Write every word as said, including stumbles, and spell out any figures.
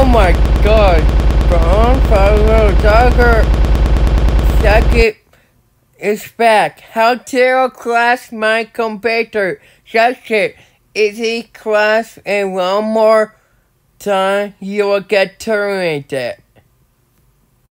my god. Baraem Flower Toddler second is back. How dare class my computer? Second, is he class and one more time you will get terminated.